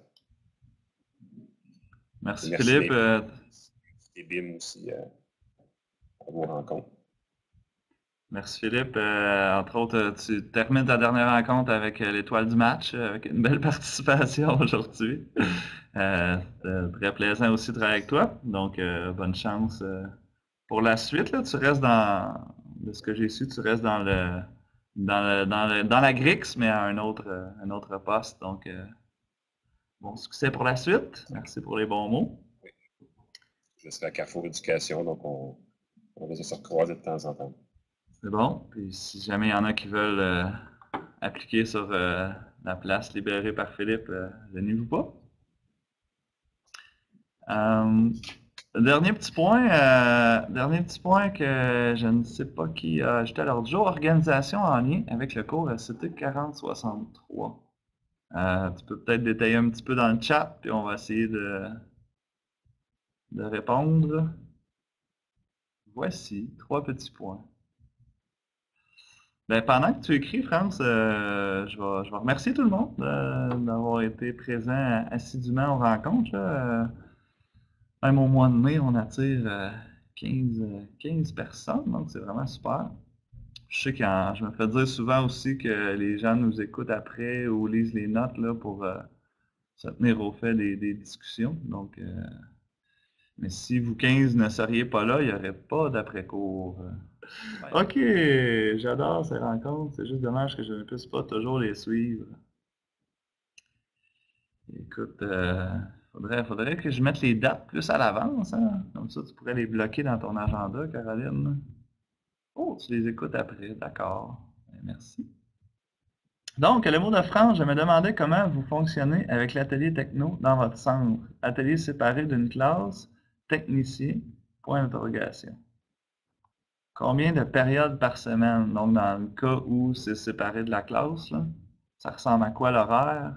[SPEAKER 1] Merci,
[SPEAKER 3] merci
[SPEAKER 1] Philippe.
[SPEAKER 3] Et BIM aussi à vos rencontres.
[SPEAKER 1] Merci Philippe. Entre autres, tu termines ta dernière rencontre avec l'étoile du match, avec une belle participation aujourd'hui. Très plaisant aussi de travailler avec toi. Donc, bonne chance pour la suite. Là, tu restes de ce que j'ai su, tu restes dans la Grix, mais à un autre poste. Donc, bon succès pour la suite. Merci pour les bons mots.
[SPEAKER 3] Oui. Je serai à Carrefour Éducation, donc on va se recroiser de temps en temps.
[SPEAKER 1] C'est bon. Puis si jamais il y en a qui veulent appliquer sur la place libérée par Philippe, gênez-vous pas. Dernier petit point que je ne sais pas qui a ajouté à l'ordre du jour, organisation en lien avec le cours SCT 4063. Tu peux peut-être détailler un petit peu dans le chat, puis on va essayer de répondre. Voici 3 petits points. Ben, pendant que tu écris, France, je vais remercier tout le monde d'avoir été présent assidûment aux rencontres. Là. Même au mois de mai, on attire 15 personnes, donc c'est vraiment super. Je sais que je me fais dire souvent aussi que les gens nous écoutent après ou lisent les notes là, pour se tenir au fait des discussions. Donc, mais si vous 15 ne seriez pas là, il n'y aurait pas d'après-cours. Ok, j'adore ces rencontres. C'est juste dommage que je ne puisse pas toujours les suivre. Écoute, faudrait que je mette les dates plus à l'avance. Hein? Comme ça, tu pourrais les bloquer dans ton agenda, Caroline. Oh, tu les écoutes après. D'accord. Merci. Donc, le mot de France, je me demandais comment vous fonctionnez avec l'atelier techno dans votre centre. Atelier séparé d'une classe, technicien, point d'interrogation. Combien de périodes par semaine? Donc, dans le cas où c'est séparé de la classe, là, ça ressemble à quoi l'horaire?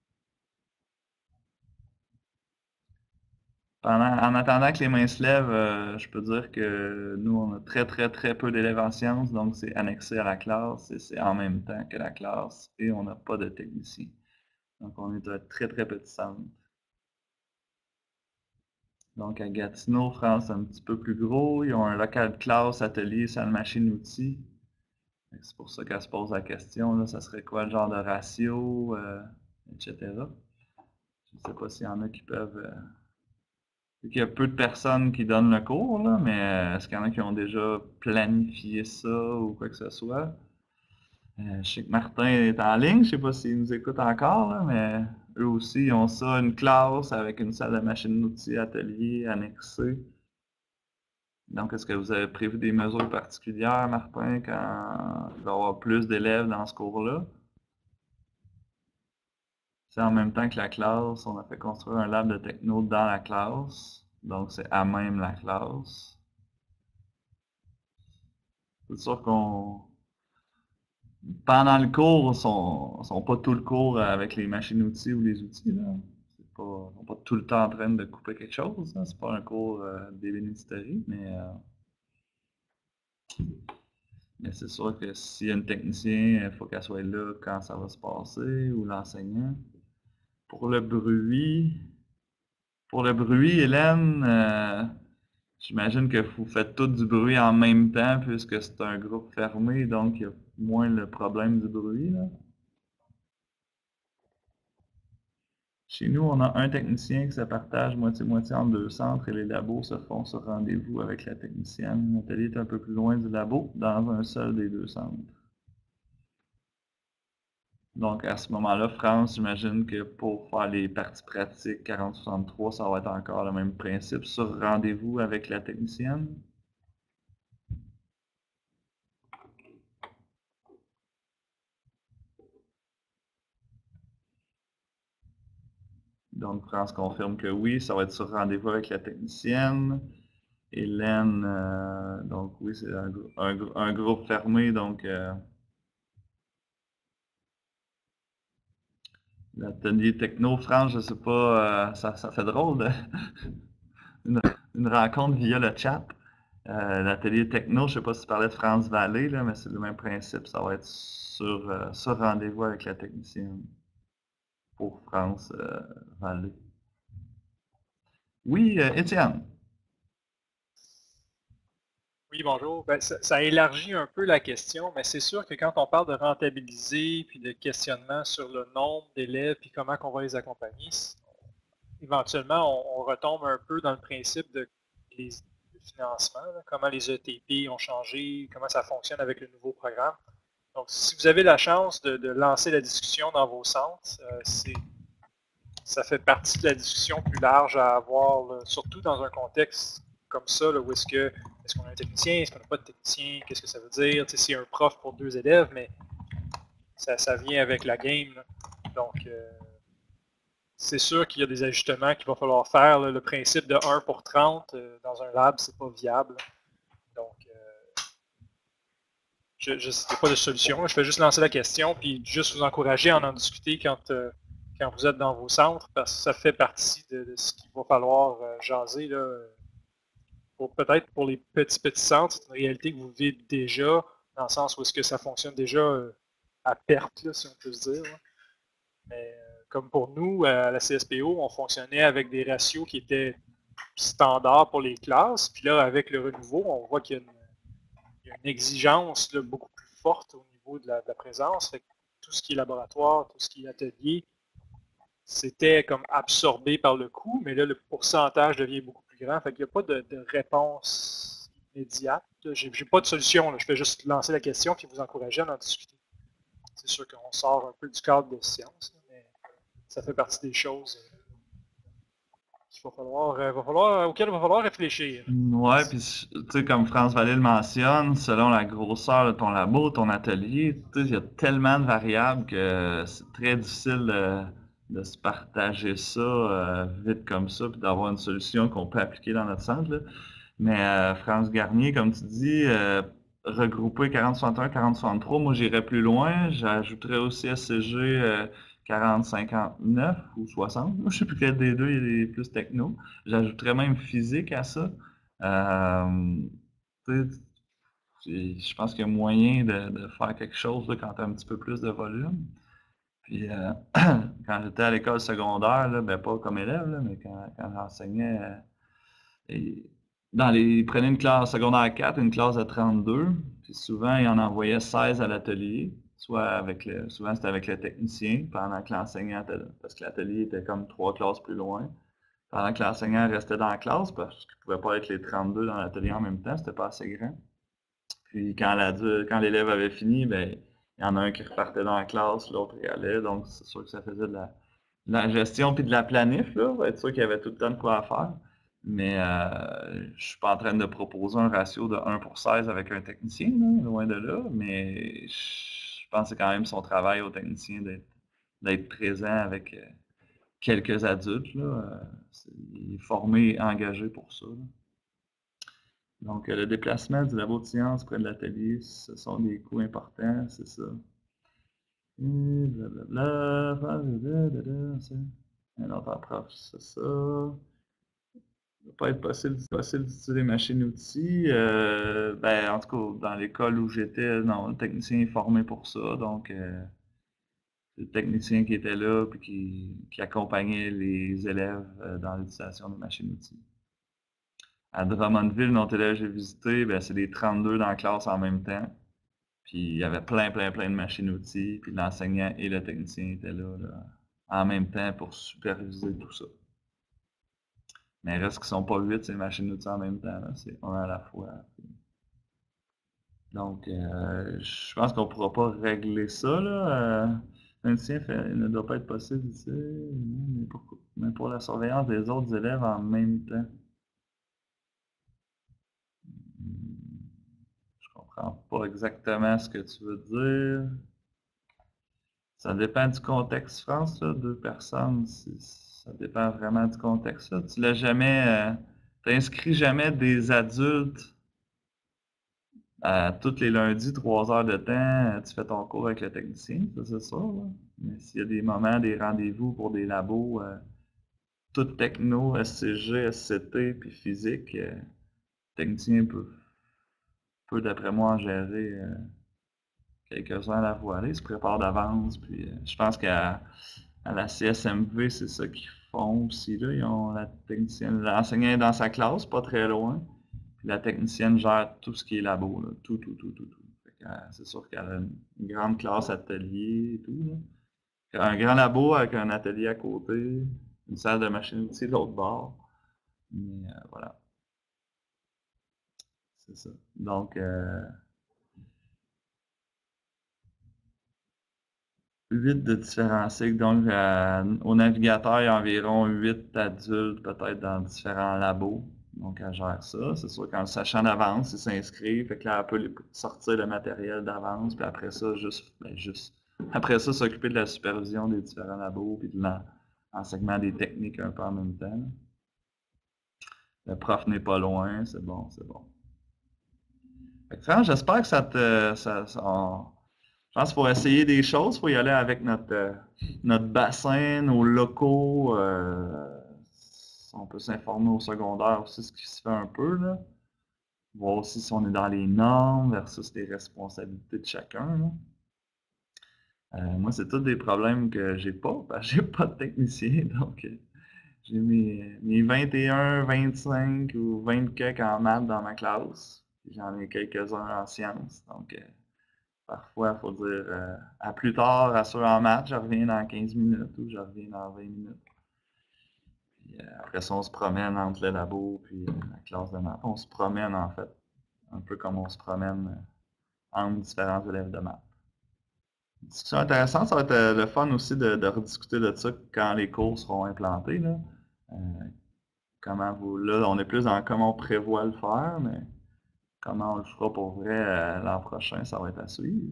[SPEAKER 1] En attendant que les mains se lèvent, je peux dire que nous, on a très, très, très peu d'élèves en sciences, donc c'est annexé à la classe et c'est en même temps que la classe et on n'a pas de technicien. Donc, on est un très, très petit centre. Donc, à Gatineau, France, c'est un petit peu plus gros. Ils ont un local de classe, atelier, salle machine-outils. C'est pour ça qu'elle se pose la question, là, ça serait quoi le genre de ratio, etc. Je ne sais pas s'il y en a qui peuvent... Il y a peu de personnes qui donnent le cours, là, mais est-ce qu'il y en a qui ont déjà planifié ça ou quoi que ce soit? Je sais que Martin est en ligne, je ne sais pas s'il nous écoute encore, là, mais eux aussi, ils ont ça, une classe avec une salle de machine-outils, atelier annexée. Donc, est-ce que vous avez prévu des mesures particulières, Martin, quand il va y avoir plus d'élèves dans ce cours-là? C'est en même temps que la classe, on a fait construire un lab de techno dans la classe. Donc, c'est à même la classe. C'est sûr qu'on... Pendant le cours, ils sont pas tout le cours avec les machines-outils ou les outils. Là. Ils sont pas tout le temps en train de couper quelque chose. Hein. C'est pas un cours d'ébénisterie, mais c'est sûr que s'il y a un technicien, il faut qu'elle soit là quand ça va se passer, ou l'enseignant. Pour le bruit, Hélène, j'imagine que vous faites tout du bruit en même temps puisque c'est un groupe fermé, donc il y a moins le problème du bruit. Là. Chez nous, on a un technicien qui se partage moitié-moitié en 2 centres et les labos se font sur rendez-vous avec la technicienne. L'atelier est un peu plus loin du labo, dans un seul des 2 centres. Donc, à ce moment-là, France, j'imagine que pour faire les parties pratiques 40-63, ça va être encore le même principe sur rendez-vous avec la technicienne. Donc, France confirme que oui, ça va être sur rendez-vous avec la technicienne. Hélène, donc oui, c'est un groupe fermé, donc l'atelier techno. France, je sais pas, ça fait drôle de une rencontre via le chat. L'atelier techno, je sais pas si tu parlais de France Vallée, là, mais c'est le même principe, ça va être sur rendez-vous avec la technicienne pour France Vallée. Oui, Étienne.
[SPEAKER 5] Oui, bonjour. Ben, ça élargit un peu la question, mais c'est sûr que quand on parle de rentabiliser puis de questionnement sur le nombre d'élèves puis comment on va les accompagner, éventuellement, on retombe un peu dans le principe de financement, là, comment les ETP ont changé, comment ça fonctionne avec le nouveau programme. Donc, si vous avez la chance de lancer la discussion dans vos centres, ça fait partie de la discussion plus large à avoir, là, surtout dans un contexte comme ça, là, où est-ce qu'on a un technicien, est-ce qu'on n'a pas de technicien, qu'est-ce que ça veut dire, c'est un prof pour 2 élèves, mais ça vient avec la game. Là. Donc, c'est sûr qu'il y a des ajustements qu'il va falloir faire. Là. Le principe de 1 pour 30 dans un lab, c'est pas viable. Donc, je n'ai pas de solution. Là. Je fais juste lancer la question, puis juste vous encourager à en discuter quand vous êtes dans vos centres, parce que ça fait partie de ce qu'il va falloir jaser. Là, peut-être pour les petits centres, c'est une réalité que vous vivez déjà, dans le sens où est-ce que ça fonctionne déjà à perte, là, si on peut se dire. Là. Mais comme pour nous, à la CSPO, on fonctionnait avec des ratios qui étaient standards pour les classes. Puis là, avec le renouveau, on voit qu'il y a une exigence là, beaucoup plus forte au niveau de la présence. Fait que tout ce qui est laboratoire, tout ce qui est atelier, c'était comme absorbé par le coût, mais là, le pourcentage devient beaucoup plus grand. Fait qu'il n'y a pas de réponse immédiate. J'ai pas de solution. Là. Je fais juste lancer la question et vous encourager à en discuter. C'est sûr qu'on sort un peu du cadre de science, mais ça fait partie des choses auxquelles il va falloir réfléchir.
[SPEAKER 1] Ouais, puis tu sais, comme France Vallée le mentionne, selon la grosseur de ton labo, ton atelier, tu sais, il y a tellement de variables que c'est très difficile de se partager ça vite comme ça, puis d'avoir une solution qu'on peut appliquer dans notre centre. Là. Mais France Garnier, comme tu dis, regrouper 4061, 4063, moi j'irais plus loin, j'ajouterais aussi SCG 4059 ou 60, je ne sais plus quel des deux il est plus techno. J'ajouterais même physique à ça. Je pense qu'il y a moyen de faire quelque chose là, quand tu as un petit peu plus de volume. Puis quand j'étais à l'école secondaire, là, ben, pas comme élève, là, mais quand j'enseignais, prenait une classe secondaire 4, une classe de 32, puis souvent il en envoyait 16 à l'atelier, souvent c'était avec le technicien, pendant que l'enseignant était là, parce que l'atelier était comme 3 classes plus loin. Pendant que l'enseignant restait dans la classe, parce qu'il ne pouvait pas être les 32 dans l'atelier en même temps, c'était pas assez grand. Puis quand l'élève avait fini, ben, il y en a un qui repartait dans la classe, l'autre y allait, donc c'est sûr que ça faisait de la gestion puis de la planif, là, pour être sûr qu'il y avait tout le temps de quoi faire. Mais je suis pas en train de proposer un ratio de 1 pour 16 avec un technicien, là, loin de là, mais je pense que c'est quand même son travail au technicien d'être présent avec quelques adultes. Là, il est formé et engagé pour ça. Là. Donc, le déplacement du labo de sciences près de l'atelier, ce sont des coûts importants, c'est ça. Blablabla, un autre approche, c'est ça. Il ne va pas être possible d'utiliser des machines-outils. Ben, en tout cas, dans l'école où j'étais, non, le technicien est formé pour ça, donc c'est le technicien qui était là et qui accompagnait les élèves dans l'utilisation des machines-outils. À Drummondville, notre élève que j'ai visité, ben, c'est des 32 dans la classe en même temps. Puis il y avait plein de machines-outils. Puis l'enseignant et le technicien étaient là, en même temps pour superviser tout ça. Mais il reste qu'ils ne sont pas 8 ces machines-outils en même temps. C'est un à la fois. Donc, je pense qu'on ne pourra pas régler ça. Là. Il ne doit pas être possible ici. Mais pour la surveillance des autres élèves en même temps. Je comprends pas exactement ce que tu veux dire. Ça dépend du contexte France, là, 2 personnes. Ça dépend vraiment du contexte. Là. Tu l'as jamais... t'inscris jamais des adultes tous les lundis, 3 heures de temps, tu fais ton cours avec le technicien, ça c'est sûr. Là. Mais s'il y a des moments, des rendez-vous pour des labos, tout techno, SCG, SCT, puis physique, le technicien peut d'après moi en gérer quelques-uns à la voilée, il se prépare d'avance, puis je pense qu'à la CSMV, c'est ça qu'ils font aussi, là. Ils ont la technicienne, l'enseignant est dans sa classe, pas très loin, puis la technicienne gère tout ce qui est labo, là. Tout. C'est sûr qu'elle a une grande classe atelier et tout, là. Un grand labo avec un atelier à côté, une salle de machine-outils de l'autre bord. Mais voilà. C'est ça. Donc, 8 de différents cycles. Donc, au navigateur, il y a environ 8 adultes, peut-être dans différents labos. Donc, elle gère ça. C'est sûr qu'en le sachant d'avance, ils s'inscrivent. Fait que là, elle peut sortir le matériel d'avance. Puis après ça, après ça, s'occuper de la supervision des différents labos. Puis de l'enseignement des techniques un peu en même temps. Le prof n'est pas loin. C'est bon, c'est bon. Fait que, j'espère que ça te... Je pense qu'il faut essayer des choses, il faut y aller avec notre bassin, nos locaux. On peut s'informer au secondaire aussi, ce qui se fait un peu. Là. Voir aussi si on est dans les normes versus les responsabilités de chacun. Moi, c'est tous des problèmes que j'ai pas, parce que j'ai pas de technicien. Donc, j'ai mes 21, 25 ou 20 quelques en maths dans ma classe. J'en ai quelques-uns en sciences. Donc, parfois, il faut dire à plus tard, à ceux en maths, je reviens dans 15 minutes ou je reviens dans 20 minutes. Puis, après ça, on se promène entre le labo et la classe de maths. On se promène en fait, un peu comme on se promène entre différents élèves de maths. Discussion intéressante, ça va être le fun aussi de rediscuter de ça quand les cours seront implantés. Là. Là, on est plus dans comment on prévoit le faire, mais comment on le fera pour vrai l'an prochain, ça va être à suivre.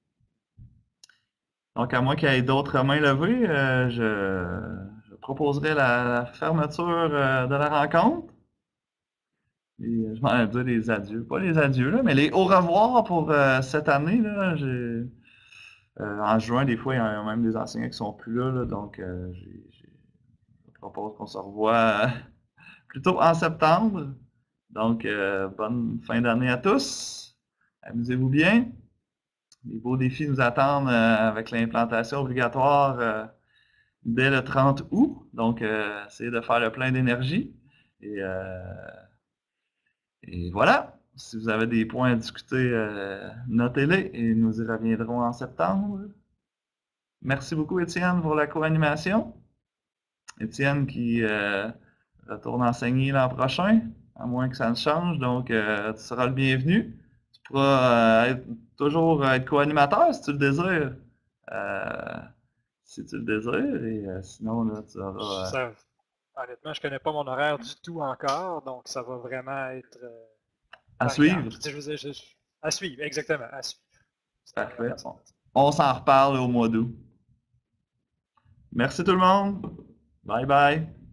[SPEAKER 1] Donc, à moins qu'il y ait d'autres mains levées, je proposerai la fermeture de la rencontre. Et je m'en vais dire les adieux. Pas les adieux, là, mais les au revoir pour cette année. Là, en juin, des fois, il y a même des enseignants qui ne sont plus là. Donc, je propose qu'on se revoie plutôt en septembre. Donc, bonne fin d'année à tous. Amusez-vous bien. Les beaux défis nous attendent avec l'implantation obligatoire dès le 30 août. Donc, essayez de faire le plein d'énergie. Et voilà. Si vous avez des points à discuter, notez-les et nous y reviendrons en septembre. Merci beaucoup, Étienne, pour la co-animation. Étienne qui retourne enseigner l'an prochain, à moins que ça ne change. Donc, tu seras le bienvenu. Tu pourras toujours être co-animateur si tu le désires. Si tu le désires. Et sinon, là, tu auras...
[SPEAKER 5] Honnêtement, je ne connais pas mon horaire du tout encore, donc ça va vraiment être...
[SPEAKER 1] à suivre.
[SPEAKER 5] À suivre, exactement. À suivre.
[SPEAKER 1] Parfait. On s'en reparle au mois d'août. Merci tout le monde. Bye bye.